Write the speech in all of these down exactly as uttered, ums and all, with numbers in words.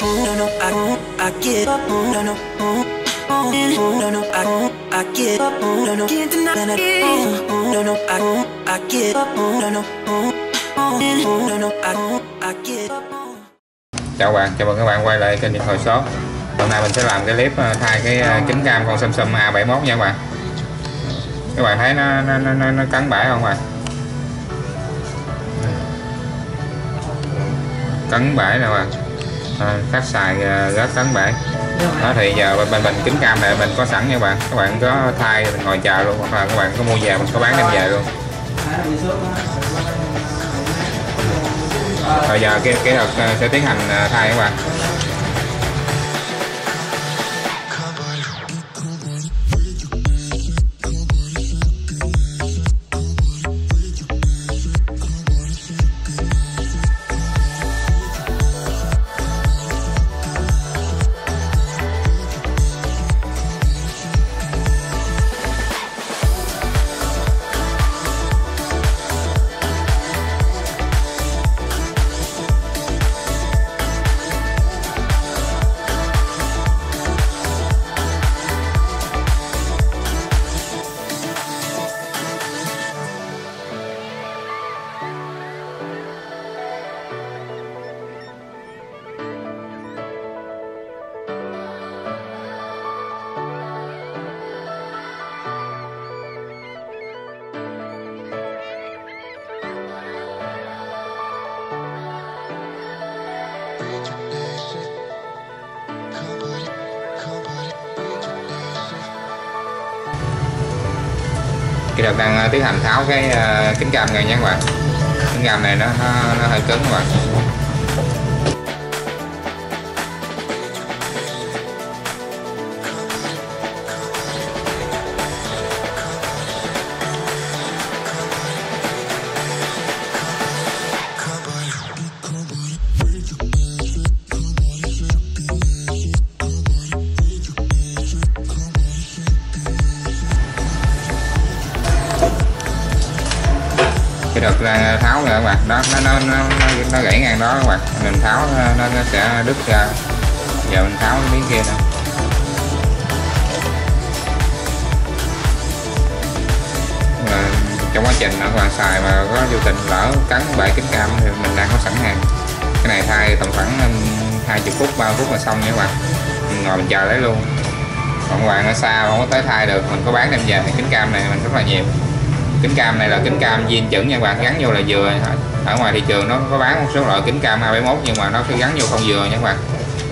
No, no, I don't, I get up. No, no, no, no, I don't, I get up. No, no, can't deny that. No, no, I don't, I get up. No, no, no, no, I don't, I get up. Chào bạn, chào mừng các bạn quay lại kênh Điện Thoại Shop. Hôm nay mình sẽ làm cái clip thay cái kính cam con Samsung A bảy mốt nha các bạn. Các bạn thấy nó nó nó, nó cắn bãi không bạn? Cắn bãi nè bạn. À, khách xài rất cắn bãi. Đó thì giờ bên mình, mình kính cam này mình có sẵn nha các bạn. Các bạn có thay mình ngồi chờ luôn, hoặc là các bạn có mua về mình có bán đem về luôn. Rồi giờ cái kỹ thuật sẽ tiến hành thay các bạn. Kỹ thuật đang tiến hành tháo cái uh, kính cam này nha các bạn. Kính cam này nó, nó, nó hơi cứng các bạn. Cái đợt ra tháo rồi các bạn, đó nó nó nó nó gãy ngang đó các bạn, mình tháo nó, nó sẽ đứt ra. Giờ mình tháo cái miếng kia nè. Trong quá trình các bạn xài mà có vô tình lỡ cắn bãi kính cam thì mình đang có sẵn hàng. Cái này thay tầm khoảng hai mươi phút, ba mươi phút là xong nha các bạn. Mình ngồi mình chờ lấy luôn. Còn các bạn ở xa không có tới thay được, mình có bán đem về kính cam này mình rất là nhiều. Kính cam này là kính cam zin chuẩn nha các bạn, gắn vô là vừa. Ở ngoài thị trường nó có bán một số loại kính cam A bảy mốt nhưng mà nó cứ gắn vô không vừa nha các bạn.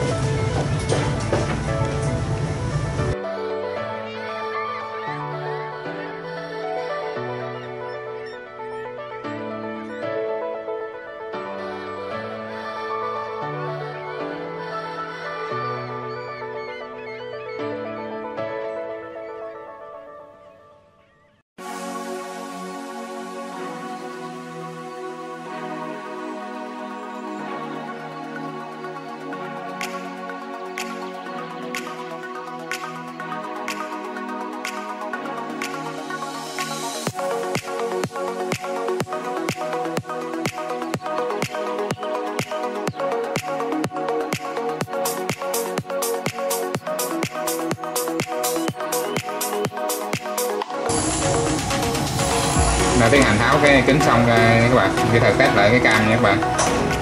Đã tiến hành tháo cái kính xong các bạn, kỹ thuật test lại cái cam nha các bạn.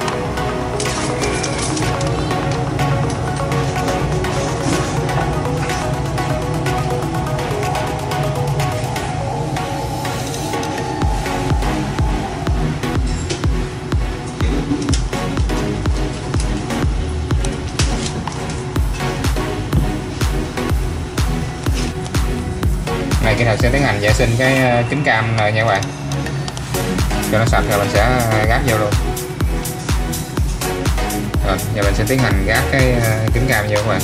Này kỹ thuật sẽ tiến hành vệ sinh cái kính cam này nha các bạn, cho nó sạch rồi mình sẽ gáp vô luôn. Rồi giờ mình sẽ tiến hành gáp cái kính cam vô các bạn.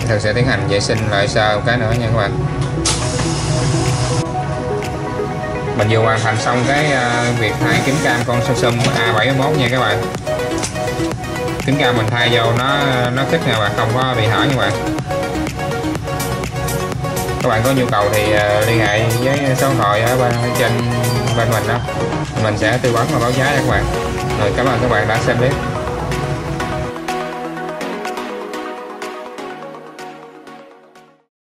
Tôi sẽ tiến hành vệ sinh lại sơ một cái nữa nha các bạn. Mình vừa hoàn thành xong cái uh, việc thay kính cam con Samsung A bảy mốt nha các bạn. Kính cam mình thay vô nó nó thích nha các bạn, không có bị hở nha các bạn. Các bạn có nhu cầu thì uh, liên hệ với số điện thoại ở bên trên bên mình đó, mình sẽ tư vấn và báo giá cho các bạn. Rồi cảm ơn các bạn đã xem clip.